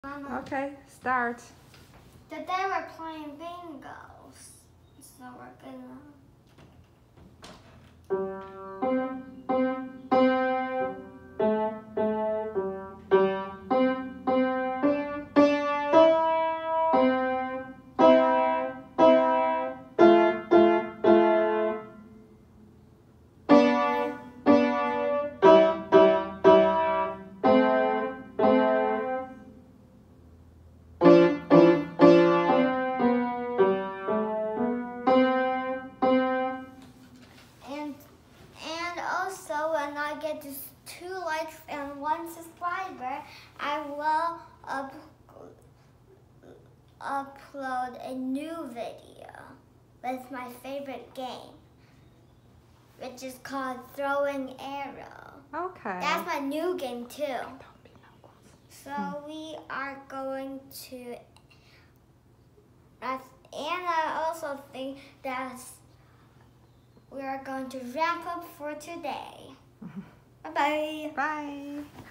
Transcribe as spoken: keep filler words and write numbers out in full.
Mama. Okay, start. Today we're playing bingos. So we're gonna... And, and also when I get just two likes and one subscriber, I will up, upload a new video with my favorite game, which is called Throwing Arrow. Okay. That's my new game too. So we are going to, and I also think that we are going to wrap up for today. Bye-bye. Bye.